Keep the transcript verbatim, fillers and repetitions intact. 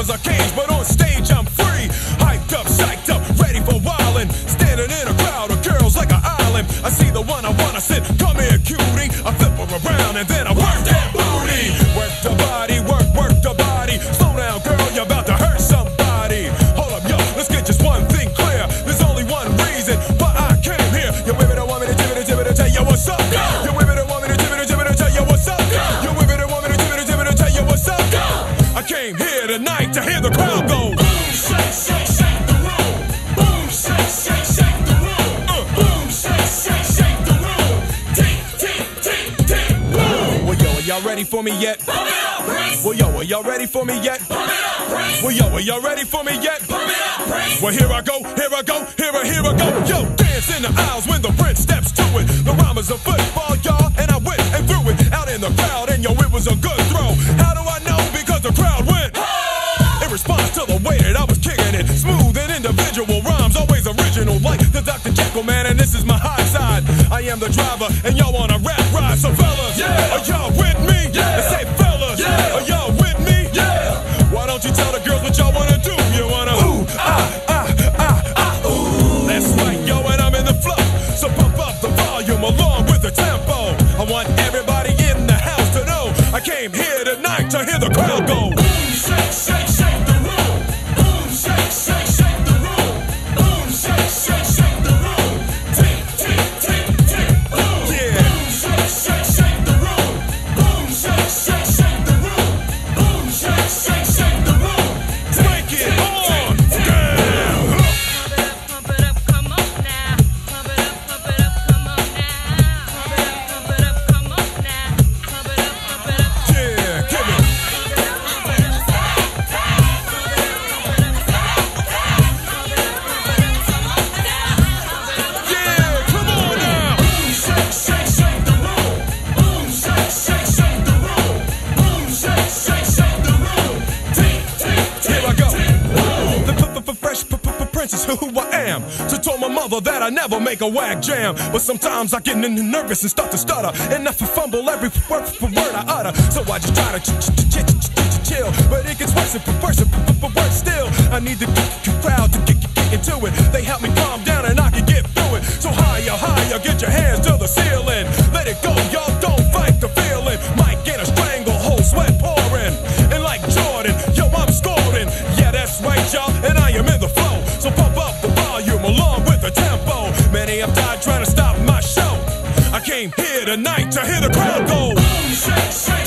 bars are caged, but on stage I'm free. Hyped up, psyched up, ready for wildin'. Standing in a crowd of girls like an island. I see the one I wanna sit, come here cutie. I flip her around and then I work that booty. Work the body, work, work the body. Slow down girl, you're about to hurt somebody. Hold up, yo, let's get just one thing clear. There's only one reason why I came here. You women don't want me to tip it, tip it, tell you what's up. You women don't want me to tip it, tip it, tell you what's up. You women don't want me to tip it, tip it, tell you what's up. I came here tonight to hear the crowd go. Boom, shake, shake, shake the room. Boom, shake, shake, shake the room. Uh, boom, shake, shake, shake the room. Tick, tick, tick, tick, boom. Well, yo, are y'all ready for me yet? Pump it up, Prince. Well, yo, are y'all ready for me yet? Pump it up, Prince. Well, yo, are y'all ready for me yet? Pump it up, Prince. Well, here I go, here I go, here I, here I go. Yo, dance in the aisles when the Prince steps to it. The rhyme is a football, y'all, and I went and threw it out in the crowd, and yo, it was a good throw. How do I know? Because the crowd went. In response to the way that I was kicking it, smooth and individual rhymes, always original, like the Doctor Jekyll man, and this is my high side. I am the driver, and y'all want a rap ride, so fellas, yeah. Are y'all with me? Yeah. And say fellas, yeah. Are y'all with me? Yeah. Why don't you tell the girls what y'all wanna do? You wanna ooh, ah, ah, ah, ah, ooh. That's right, yo, and I'm in the flow, so pump up the volume along with the tempo. I want everybody in the house to know I came here tonight to hear the crowd go. Boom, shake, shake, shake the room. Boom, shake, shake, shake the room. Boom, shake, shake, shake the room. Tick, tick, tick, tick, boom. Yeah. Boom, shake, shake, shake the room. Boom, shake, shake, shake the room. Boom, shake, shake, shake the room. Break it on down. Pump it up, pump it up, come on now. Pump it up, pump it up, come on now. Pump it up, pump it up, come on now. Pump it up, pump it up. Yeah, give it. Yeah, come on now. Boom, shake, shake, shake the room. Boom, shake, shake, shake the room. Boom, shake, shake, shake the room. Tick, tick, tick. Here I go. The f-f-f-fresh Prince is who I am. So told my mother that I never make a whack jam. But sometimes I get n- nervous and start to stutter, and I fumble every word for word I utter. So I just try to ch ch ch ch ch chill, but it gets worse and worse and worse still. I need the crowd to get, get into it. They help me calm down and I can get through it. So higher, higher, get your hands to the ceiling. Let it go, y'all, don't fight the feeling. Might get a stranglehold, sweat pouring. And like Jordan, yo, I'm scoring. Yeah, that's right, y'all, and I am in the flow. So pump up the volume along with the tempo. Many have died trying to stop my show. I came here tonight to hear the crowd go. Boom, shake, shake.